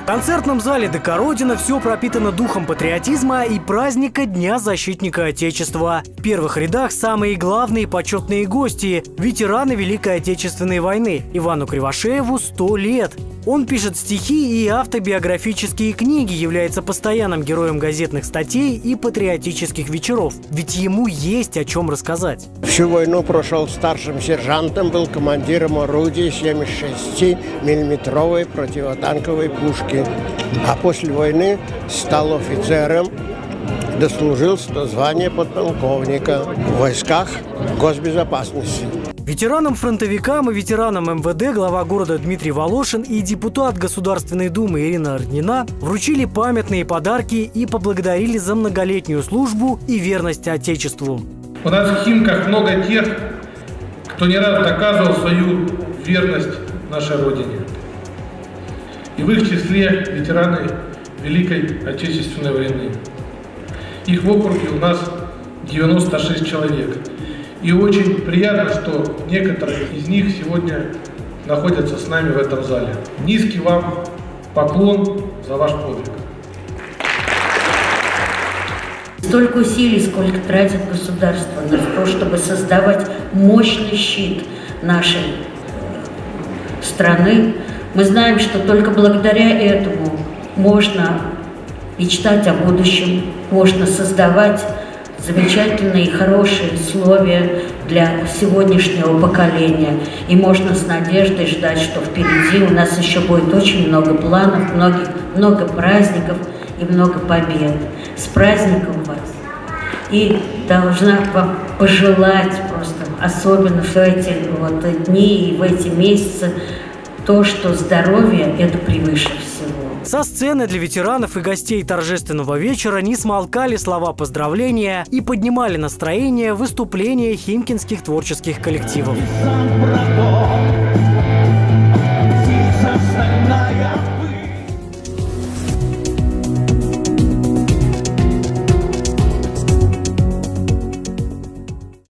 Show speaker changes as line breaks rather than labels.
В концертном зале ДК «Родина» все пропитано духом патриотизма и праздника Дня защитника Отечества. В первых рядах самые главные почетные гости – ветераны Великой Отечественной войны. Ивану Кривошееву 100 лет. Он пишет стихи и автобиографические книги, является постоянным героем газетных статей и патриотических вечеров. Ведь ему есть о чем рассказать.
Всю войну прошел старшим сержантом, был командиром орудий 76-миллиметровой противотанковой пушки. А после войны стал офицером, дослужился до звания подполковника в войсках госбезопасности.
Ветеранам-фронтовикам и ветеранам МВД глава города Дмитрий Волошин и депутат Государственной Думы Ирина Роднина вручили памятные подарки и поблагодарили за многолетнюю службу и верность Отечеству.
У нас в Химках много тех, кто не раз доказывал свою верность нашей Родине. И в их числе ветераны Великой Отечественной войны. Их в округе у нас 96 человек. И очень приятно, что некоторые из них сегодня находятся с нами в этом зале. Низкий вам поклон за ваш подвиг.
Столько усилий, сколько тратит государство на то, чтобы создавать мощный щит нашей страны. Мы знаем, что только благодаря этому можно мечтать о будущем, можно создавать замечательные и хорошие условия для сегодняшнего поколения. И можно с надеждой ждать, что впереди у нас еще будет очень много планов, много праздников и много побед. С праздником вас! И должна вам пожелать просто, особенно в эти дни и в эти месяцы, то, что здоровье – это превыше всего.
Со сцены для ветеранов и гостей торжественного вечера не смолкали слова поздравления и поднимали настроение выступления химкинских творческих коллективов.